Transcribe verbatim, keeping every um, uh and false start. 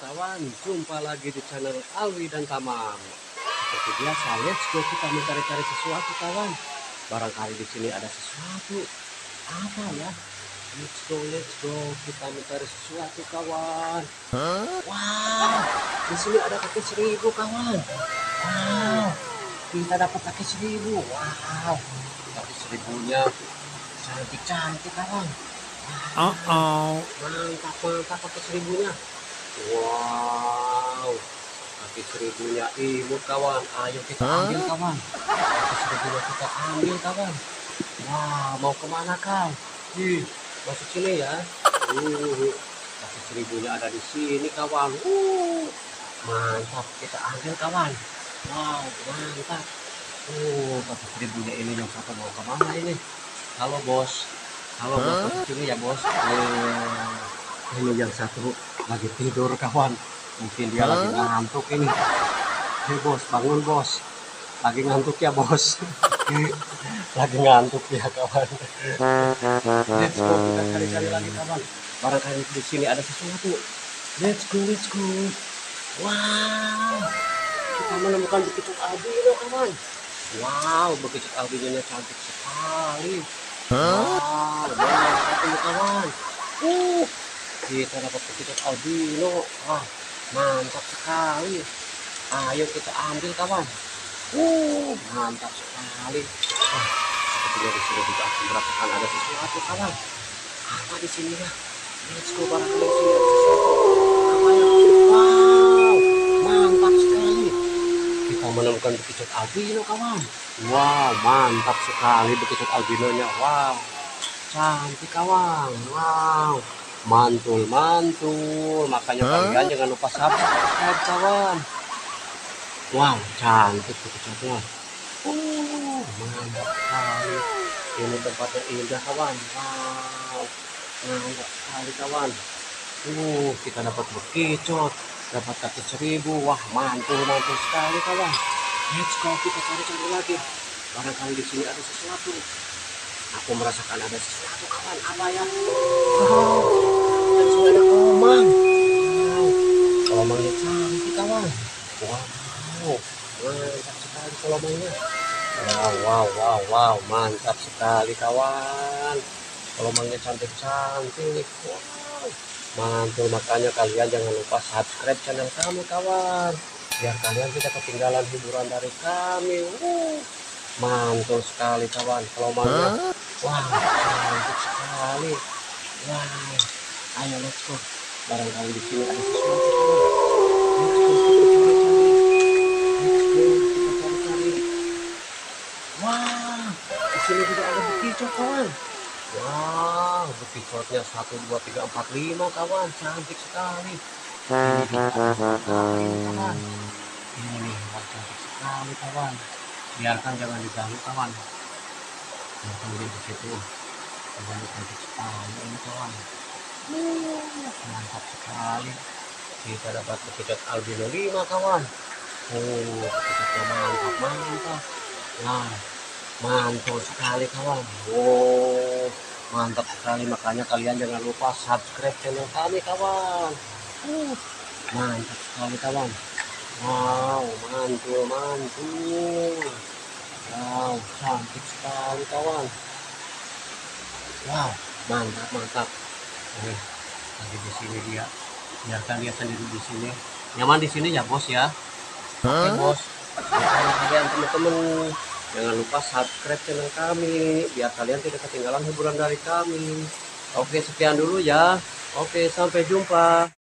kawan, jumpa lagi di channel Alwi dan Tamam. Seperti biasa, let's go kita mencari-cari sesuatu kawan. Barangkali di sini ada sesuatu. Apa ya? Let's go, let's go. Kita mencari sesuatu kawan. Wow, di sini ada kaki seribu kawan. Wow, kita dapat kaki seribu. Wow, kaki seribunya cantik-cantik kawan. Uh oh. Mantap, mantap kaki seribunya. Wow, kaki seribunya imut kawan. Ayo kita ambil kawan. Kaki seribunya kita ambil kawan. Wah, mau kemana kau? Ih, masuk sini ya. Uh, kaki seribunya ada di sini kawan. Uh, mantap, kita ambil kawan. Wow, mantap. Uh, kaki seribunya ini yang satu mau kemana ini? Halo bos. Halo bos, masuk sini ya bos. Uh, ini yang satu lagi tidur kawan, mungkin dia lagi ngantuk ini. Hei bos, bangun bos, lagi ngantuk ya bos. Lagi ngantuk ya kawan. Let's go, kita cari-cari lagi kawan, barangkali di sini ada sesuatu. Let's go, let's go. Wow, kita menemukan bekicot albino kawan. Wow, bekicot albinonya cantik sekali. Wow, mantap ini kawan. Uh, kita dapat bekicot albino. Wah, mantap sekali. Ayo kita ambil kawan. Uh, mantap sekali. Wah, sepertinya di sini juga akan merasakan ada sesuatu kawan. Apa di sini ya? Let's go, barangkali di sini ada sesuatu. Apa ya? Wow, mantap sekali. Kita menemukan bekicot albino kawan. Wow, mantap sekali bekicot albinonya. Wow, cantik kawan. Wow, mantul mantul. Makanya kalian jangan lupa subscribe kawan. Wow, cantik bekicotnya. Uh, mantap sekali. Ini tempatnya indah kawan. Wow, mantap sekali kawan. Uh, kita dapat bekicot, dapat kaki seribu. Wah, mantul mantul sekali kawan. Let's go, kita cari-cari lagi. Barangkali di sini ada sesuatu. Aku merasakan ada sesuatu kawan. Apa ya? Wow, dan sini ada komang. Wow, komangnya cantik kawan. Wow, mantap sekali komangnya. Wow, wow, wow, wow, mantap sekali kawan. Komangnya cantik-cantik. Wow, mantul. Makanya kalian jangan lupa subscribe channel kami kawan, biar kalian tidak ketinggalan hiburan dari kami. Uh, mantul sekali kawan kelomangnya. Wah, cantik sekali. Wow, ayo let's go. Barangkali di sini ada sesuatu kawan. Let's go, kita cari-cari. Let's go, kita cari-cari. Wah, di sini juga ada bekicot kawan. Wow, bekicotnya satu dua tiga empat lima kawan, cantik sekali. Ini kawan. Ini nih, cantik sekali kawan. Biarkan jangan diganggu kawan. Biarkan dia di situ. Kawan cantik sekali ini kawan. Uh, mantap sekali. Kita dapat bekicot albino lima kawan. Oh, bekicotnya mantap mantap. Nah, mantul sekali kawan. Oh, mantap sekali. Makanya kalian jangan lupa subscribe channel kami kawan. Uh, mantap sekali kawan. Wow, mantul mantul. Wow, cantik sekali kawan. Wow, mantap mantap. Oke, lagi di sini dia. Biarkan dia sendiri di sini. Nyaman di sini ya bos ya. Oke bos. Makanya kalian teman-teman jangan lupa subscribe channel kami, biar kalian tidak ketinggalan hiburan dari kami. Oke, sekian dulu ya. Oke, sampai jumpa.